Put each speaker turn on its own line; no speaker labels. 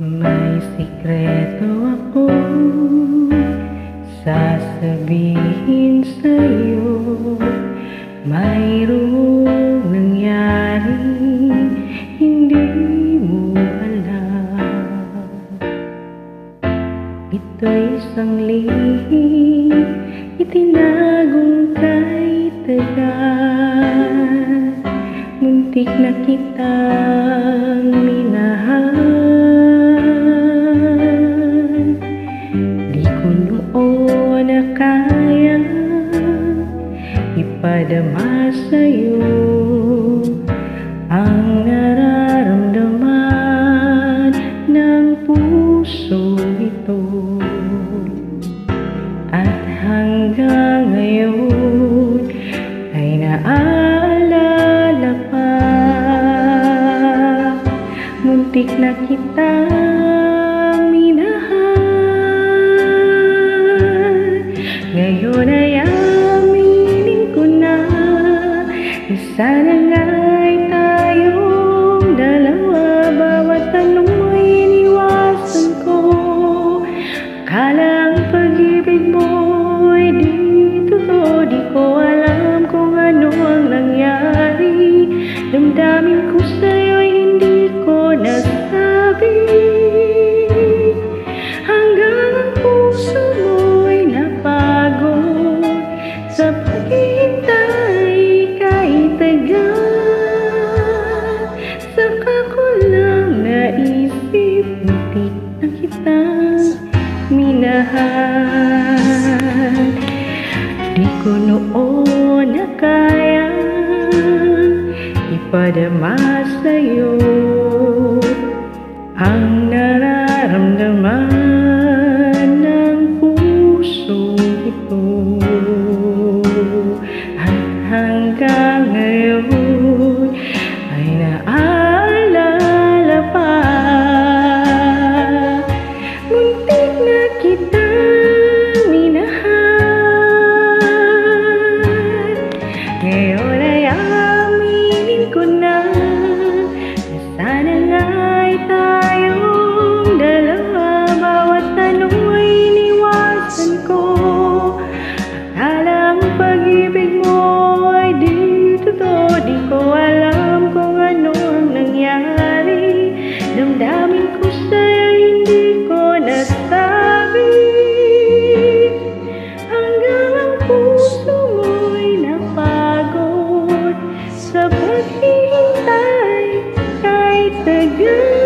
May sikreto akong sasabihin sa'yo. Mayroong nangyari hindi mo alam. Ito'y isang lihim itinagong kay tagal. Muntik na kitang minahal. Di ko noon na kaya ipadama sa'yo ang nararamdaman ng puso ito. At hanggang ngayon ay naaalala pa. Muntik na kitang minahal. Ngayon ay aminin ko na sana nga'y tayong dalawa. Bawat tanong mo'y iniwasan ko. Akala ang pag-ibig mo'y di totoo. Di ko alam kung ano ang nangyari. Damdamin ko sa'yo'y hindi ko nasabi. Hanggang ang puso mo'y napagod sa paghihintay kahit tagal. Saka ko lang naisip, muntik na kitang minahal. Di ko noon na kaya ipadama sa'yo ang nararamdaman ng puso ito. At hanggang ngayon ay naaalala pa. Muntik na kitang minahal. Ngayon ay aminin ko na sana nga'y tayong dalawa. Bawat tanong ay iniwasan ko. Akala ang pag-ibig mo ay di totoo. Di ko alam kung ano ang nangyari. Damdamin ko sa'yo hindi ko nasabi. Hanggang ang puso mo'y napagod sa paghihintay kahit tagal.